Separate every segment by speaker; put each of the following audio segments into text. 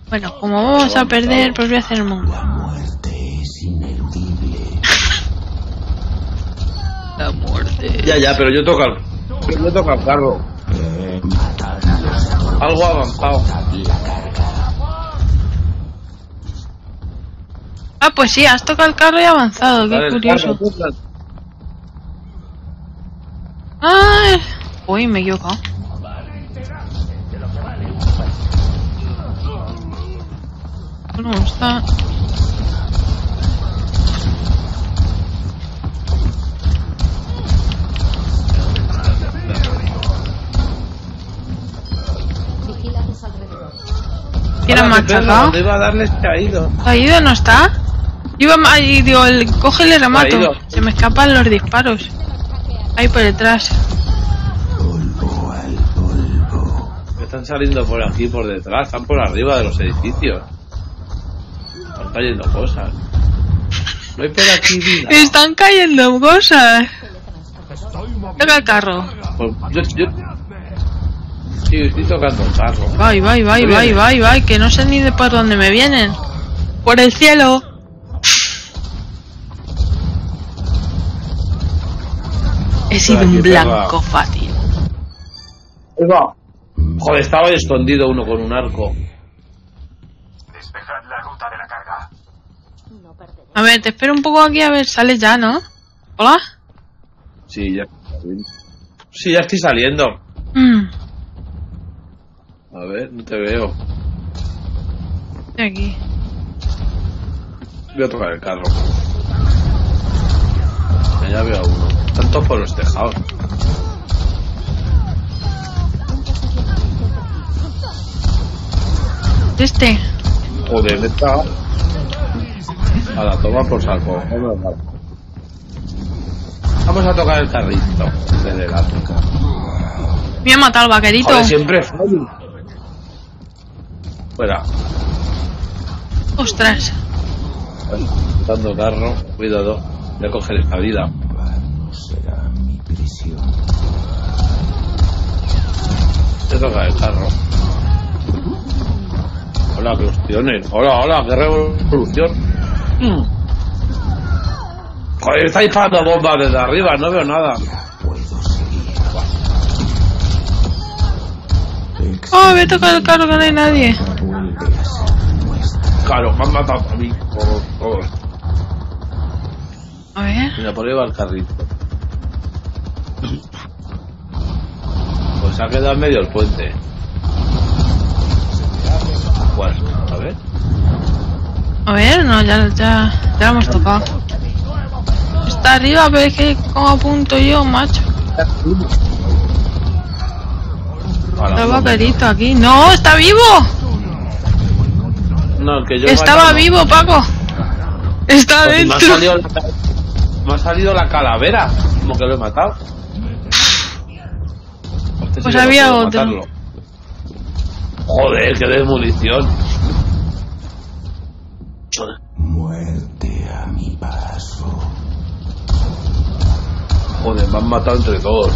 Speaker 1: Bueno, como vamos a perder, pues voy a hacer el mongo.
Speaker 2: La muerte es ineludible.
Speaker 1: La muerte.
Speaker 3: Ya, pero yo toco el carro. Algo avanzado.
Speaker 1: Ah, pues sí, has tocado el carro y avanzado, qué curioso. Ay, uy, me he equivocado. No, está... ¿Quién ha machacado?
Speaker 3: Iba a darles caído.
Speaker 1: ¿Caído no está? Ahí digo, cógele y remato. Se me escapan los disparos. Ahí por detrás.
Speaker 2: Polvo al polvo.
Speaker 3: Están saliendo por aquí, por detrás. Están por arriba de los edificios. Están cayendo cosas. No hay por aquí vida.
Speaker 1: Están cayendo cosas. Toca el carro.
Speaker 3: Pues yo... Sí, estoy tocando el carro.
Speaker 1: Vai, que no sé ni de por dónde me vienen. Por el cielo. He sido un blanco fácil.
Speaker 3: Joder, estaba escondido uno con un arco.
Speaker 4: Despejad la ruta de la carga.
Speaker 1: A ver, te espero un poco aquí, a ver, sales ya, ¿no? ¿Hola?
Speaker 3: Sí, ya. Sí, ya estoy saliendo. A ver, no te veo.
Speaker 1: Estoy aquí.
Speaker 3: Voy a tocar el carro. Ya veo a uno. Están todos por los tejados.
Speaker 1: Este.
Speaker 3: Joder, está. A la toma por saco. Vamos a tocar el carrito del África.
Speaker 1: Me ha matado el vaquerito.
Speaker 3: Joder, siempre fallo. Fuera.
Speaker 1: Ostras.
Speaker 3: Dando carro, cuidado. Voy a coger esta vida.
Speaker 2: Será mi prisión.
Speaker 3: Te toca el carro. Hola, qué opciones. Hola, qué revolución. Joder, está disparando bombas desde arriba, no veo nada.
Speaker 2: Puedo seguir.
Speaker 1: Oh, voy a tocar el carro que no hay nadie.
Speaker 2: Vuelve a ser nuestra.
Speaker 3: Claro, me han matado a mí. Todos.
Speaker 1: A ver.
Speaker 3: Mira, por ahí va el carrito. Pues ha quedado en medio el puente. Bueno, a ver.
Speaker 1: A ver, no, ya lo hemos tocado. Está arriba, pero es que como apunto yo, macho. Está el vaquerito aquí. ¡No! ¡Está vivo!
Speaker 3: No, que yo
Speaker 1: Estaba vivo, Paco. Está
Speaker 3: pues
Speaker 1: dentro.
Speaker 3: me ha salido la calavera. Como que lo he matado. Este
Speaker 1: Pues
Speaker 3: sí que
Speaker 1: había
Speaker 3: no puedo
Speaker 1: otro.
Speaker 3: matarlo. Joder, que de munición.
Speaker 2: Muerte a mi paso.
Speaker 3: Joder, me han matado entre todos.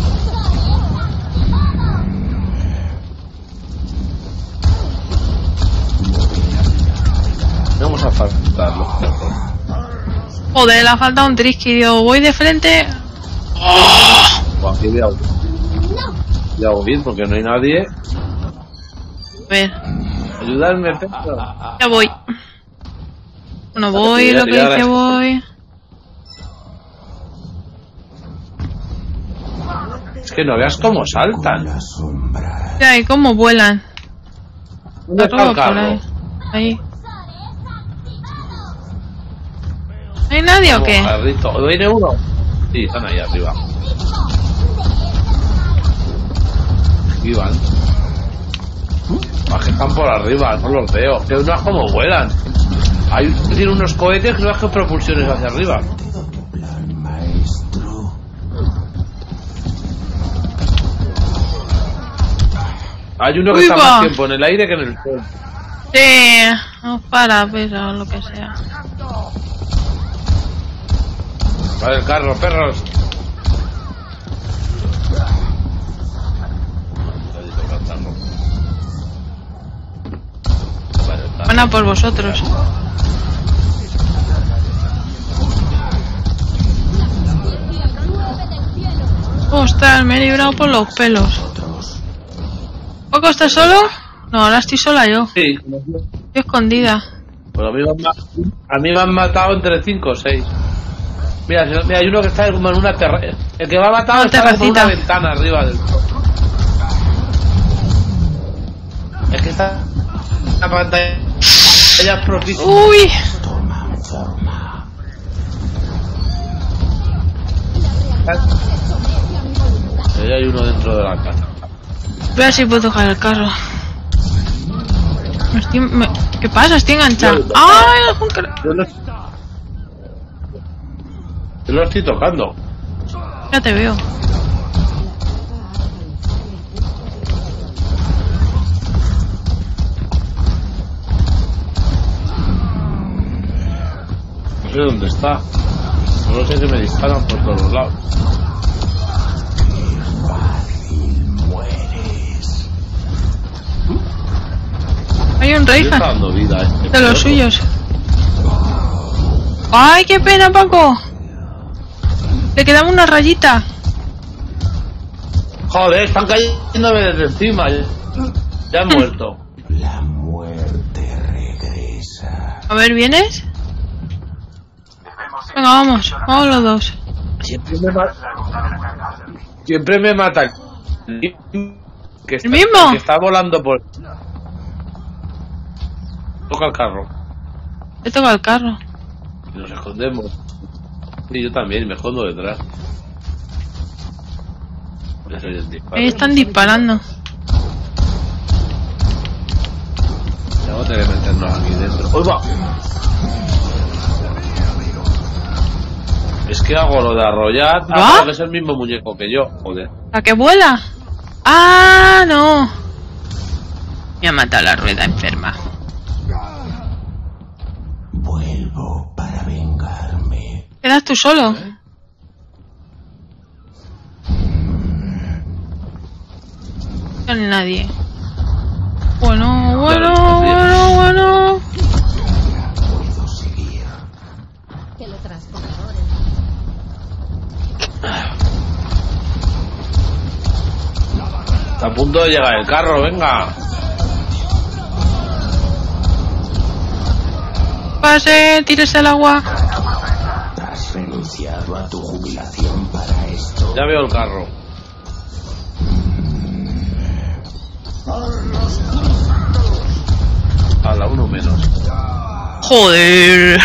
Speaker 3: Vamos a faltarlo.
Speaker 1: Joder, le ha faltado un trisky. Digo, voy de frente.
Speaker 3: Pues aquí voy a huir porque no hay nadie.
Speaker 1: A ver,
Speaker 3: Ayudarme, Pedro.
Speaker 1: ya voy. Bueno, voy, lo que dice voy.
Speaker 3: Es que no veas cómo saltan.
Speaker 2: La sombra.
Speaker 1: Mira, y cómo vuelan.
Speaker 3: ¿Dónde está el
Speaker 1: Por
Speaker 3: carro?
Speaker 1: ahí. Ahí. ¿No hay nadie o qué?
Speaker 3: Carrito. ¿Viene uno? Sí, están ahí arriba. Aquí van. Ah, que están por arriba, no los veo. Que no es como vuelan. Tiene unos cohetes que no hacen propulsiones hacia arriba.
Speaker 2: Plan maestro.
Speaker 3: Hay uno que
Speaker 1: Uy,
Speaker 3: está
Speaker 1: va.
Speaker 3: más tiempo en el aire que en el suelo.
Speaker 1: Sí, no para, pero lo que sea.
Speaker 3: Vale, el carro, perros.
Speaker 1: Van a por vosotros. Ostras, me he librado por los pelos. ¿Poco estás solo? No, ahora estoy sola yo.
Speaker 3: Sí.
Speaker 1: Estoy escondida.
Speaker 3: Pues a mí me han matado entre 5 o 6. Mira, hay uno que está como en una terraza. El que me ha matado está como en una ventana arriba del... Es que está... La pantalla... Ella es propicia.
Speaker 1: ¡Uy!
Speaker 2: Toma forma.
Speaker 3: Ahí hay uno dentro de la casa.
Speaker 1: Voy a ver si puedo tocar el carro. ¿Qué pasa? Estoy enganchado. ¡Ay!
Speaker 3: Yo lo estoy tocando.
Speaker 1: Ya te veo.
Speaker 3: No sé dónde está. Solo sé que me disparan por todos los lados.
Speaker 1: Hay un
Speaker 3: Está
Speaker 1: Reinhardt
Speaker 3: dando vida,
Speaker 1: de los suyos. ¡Ay, qué pena, Paco! Le quedaba una rayita.
Speaker 3: Joder, están cayéndome desde encima. Ya he muerto.
Speaker 2: La muerte regresa.
Speaker 1: A ver, ¿vienes? Venga, vamos. Vamos los dos.
Speaker 3: Siempre me mata. Que
Speaker 1: ¿El mismo?
Speaker 3: Que está volando por... Toca el carro.
Speaker 1: Le toca el carro.
Speaker 3: Y nos escondemos. Y yo también, me escondo detrás. Ya soy el disparo.
Speaker 1: Ahí están disparando.
Speaker 3: Ya vamos a tener que meternos aquí dentro. ¡Uy, va! Es que hago lo de arrollar.
Speaker 1: ¿Va?
Speaker 3: Que es el mismo muñeco que yo. Joder.
Speaker 1: ¿La que vuela? ¡Ah, no! Me ha matado la rueda enferma.
Speaker 2: Vuelvo para vengarme.
Speaker 1: ¿Quedas tú solo? No hay nadie. Bueno.
Speaker 2: Puedo seguir.
Speaker 3: Está a punto de llegar el carro, venga.
Speaker 1: Pase, tírese al agua.
Speaker 2: Has renunciado a tu jubilación para esto.
Speaker 3: Ya veo el carro. A la uno menos.
Speaker 1: Joder.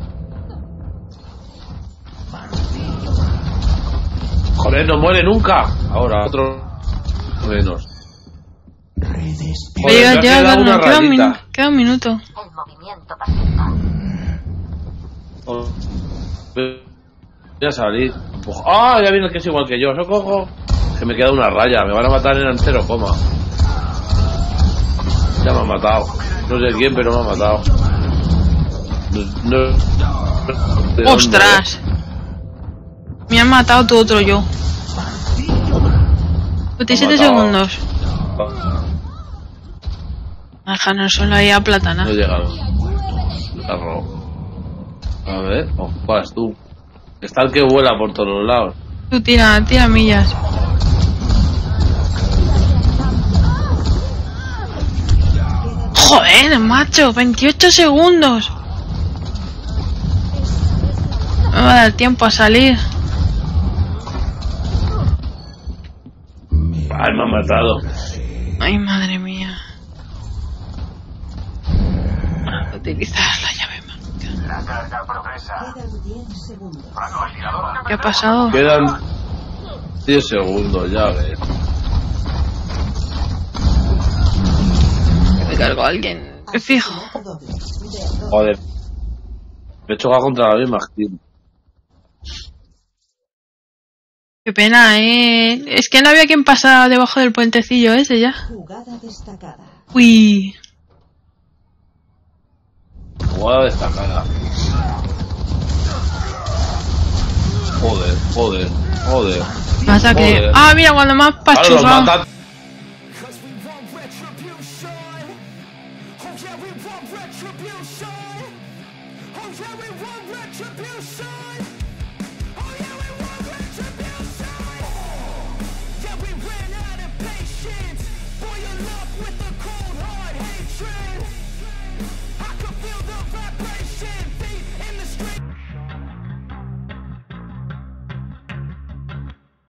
Speaker 3: Joder, no muere nunca. Ahora, otro menos.
Speaker 1: Oiga,
Speaker 3: me ha
Speaker 1: ya,
Speaker 3: quedado una rayita.
Speaker 1: queda un minuto.
Speaker 4: El movimiento pasivo.
Speaker 3: Oh, voy a salir. ¡Ah! Ya viene el que es igual que yo. ¡Socorro! Que me queda una raya. Me van a matar en entero, coma. Ya me han matado. No sé quién, pero me han matado. No,
Speaker 1: ¡Ostras! Me han matado tu otro yo. 27 segundos. Déjanos solo ahí a platana.
Speaker 3: No he llegado. Carro. A ver, vas tú. Está el que vuela por todos los lados.
Speaker 1: Tú tira millas. Joder, macho, 28 segundos. No me va a dar tiempo a salir.
Speaker 3: Ay, me ha matado.
Speaker 1: Ay, madre mía. Utilizar la llave mágica.
Speaker 5: La carga progresa.
Speaker 1: ¿Qué ha pasado?
Speaker 3: Quedan 10 segundos, ya ves.
Speaker 1: Me cargó a alguien. Me fijo.
Speaker 3: Joder. Me he chocado contra la misma acción.
Speaker 1: Qué pena, Es que no había quien pasara debajo del puentecillo ese ya.
Speaker 6: Jugada destacada.
Speaker 1: Uy.
Speaker 3: Jugada destacada. Joder.
Speaker 1: Pasa que...
Speaker 3: Joder.
Speaker 1: Ah, mira, cuando me has
Speaker 3: Ahora los
Speaker 1: pachurrado.
Speaker 3: matan.
Speaker 5: Cause we want retribution. Oh yeah, we want retribution. Oh yeah, we want retribution.